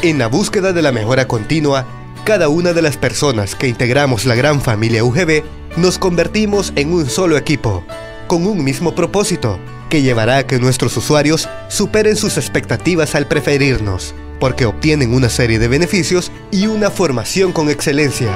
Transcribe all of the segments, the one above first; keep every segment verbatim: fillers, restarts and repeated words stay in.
En la búsqueda de la mejora continua, cada una de las personas que integramos la gran familia U G B nos convertimos en un solo equipo, con un mismo propósito, que llevará a que nuestros usuarios superen sus expectativas al preferirnos, porque obtienen una serie de beneficios y una formación con excelencia.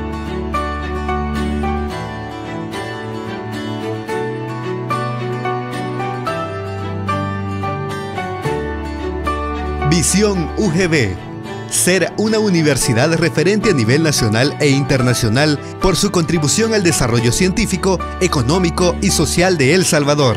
Visión U G B. Ser una universidad referente a nivel nacional e internacional por su contribución al desarrollo científico, económico y social de El Salvador.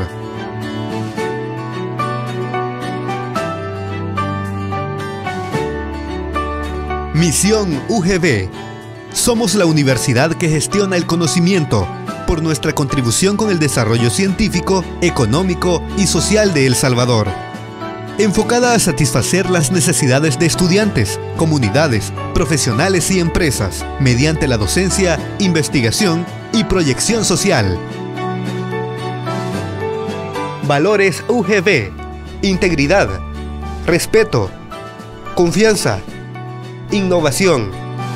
Misión U G B. Somos la universidad que gestiona el conocimiento por nuestra contribución con el desarrollo científico, económico y social de El Salvador, enfocada a satisfacer las necesidades de estudiantes, comunidades, profesionales y empresas, mediante la docencia, investigación y proyección social. Valores U G B: integridad, respeto, confianza, innovación.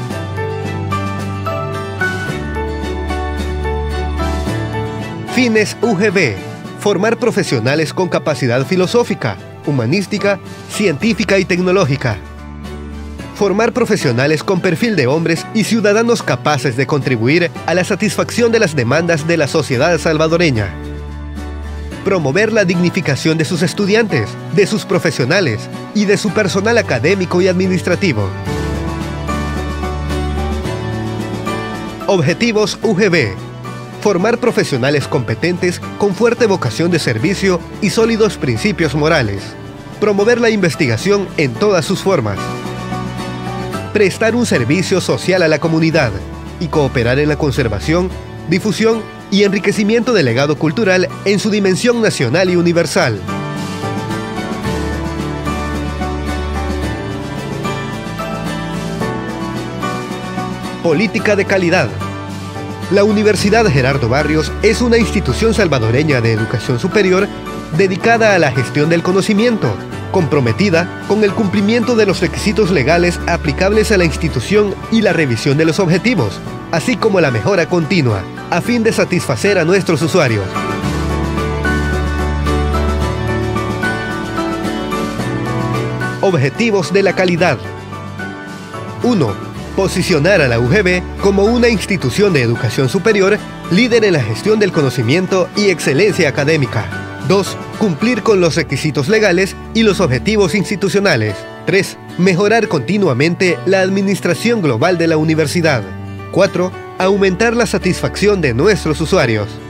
Fines U G B: formar profesionales con capacidad filosófica, humanística, científica y tecnológica. Formar profesionales con perfil de hombres y ciudadanos capaces de contribuir a la satisfacción de las demandas de la sociedad salvadoreña. Promover la dignificación de sus estudiantes, de sus profesionales y de su personal académico y administrativo. Objetivos U G B: formar profesionales competentes con fuerte vocación de servicio y sólidos principios morales. Promover la investigación en todas sus formas. Prestar un servicio social a la comunidad y cooperar en la conservación, difusión y enriquecimiento del legado cultural en su dimensión nacional y universal. Política de calidad. La Universidad Gerardo Barrios es una institución salvadoreña de educación superior dedicada a la gestión del conocimiento, comprometida con el cumplimiento de los requisitos legales aplicables a la institución y la revisión de los objetivos, así como la mejora continua, a fin de satisfacer a nuestros usuarios. Objetivos de la calidad. uno. Posicionar a la U G B como una institución de educación superior, líder en la gestión del conocimiento y excelencia académica. dos. Cumplir con los requisitos legales y los objetivos institucionales. tres. Mejorar continuamente la administración global de la universidad. cuatro. Aumentar la satisfacción de nuestros usuarios.